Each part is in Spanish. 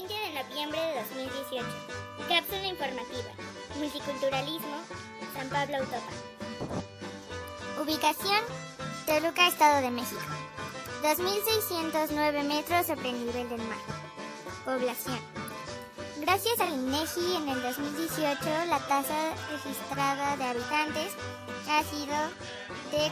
20 de noviembre de 2018. Cápsula informativa. Multiculturalismo, San Pablo Autopan. Ubicación: Toluca, Estado de México. 2.609 metros sobre el nivel del mar. Población: gracias al INEGI, en el 2018 la tasa registrada de habitantes ha sido de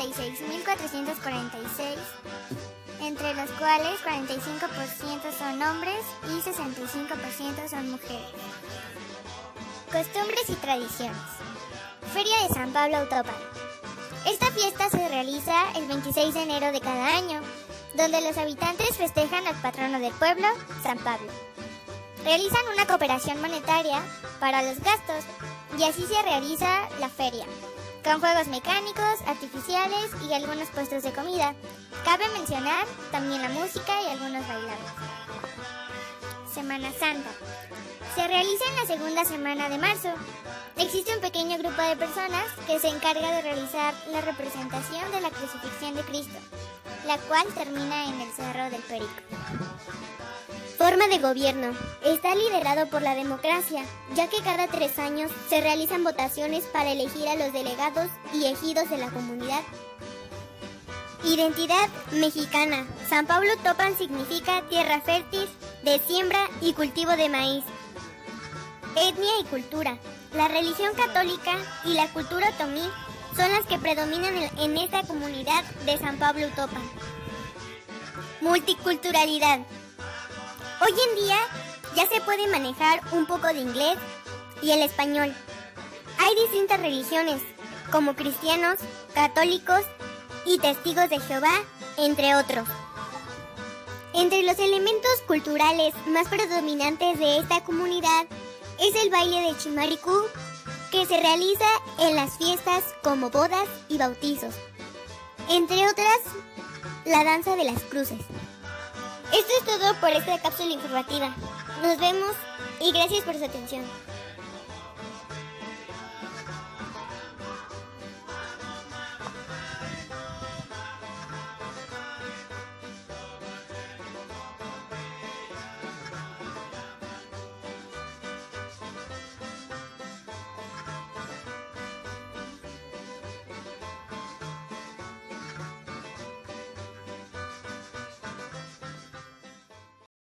46.446, entre los cuales 45% son hombres y 65% son mujeres. Costumbres y tradiciones. Feria de San Pablo Autopan. Esta fiesta se realiza el 26 de enero de cada año, donde los habitantes festejan al patrono del pueblo, San Pablo. Realizan una cooperación monetaria para los gastos y así se realiza la feria, con juegos mecánicos, artificiales y algunos puestos de comida. Cabe mencionar también la música y algunos bailables. Semana Santa. Se realiza en la segunda semana de marzo. Existe un pequeño grupo de personas que se encarga de realizar la representación de la crucifixión de Cristo, la cual termina en el Cerro del Perico. Forma de gobierno. Está liderado por la democracia, ya que cada 3 años se realizan votaciones para elegir a los delegados y ejidos de la comunidad. Identidad mexicana. San Pablo Autopan significa tierra fértil de siembra y cultivo de maíz. Etnia y cultura. La religión católica y la cultura otomí son las que predominan en esta comunidad de San Pablo Autopan. Multiculturalidad. Hoy en día ya se puede manejar un poco de inglés y el español. Hay distintas religiones, como cristianos, católicos y testigos de Jehová, entre otros. Entre los elementos culturales más predominantes de esta comunidad es el baile de Chimaricú, que se realiza en las fiestas como bodas y bautizos. Entre otras, la danza de las cruces. Esto es todo por esta cápsula informativa. Nos vemos y gracias por su atención.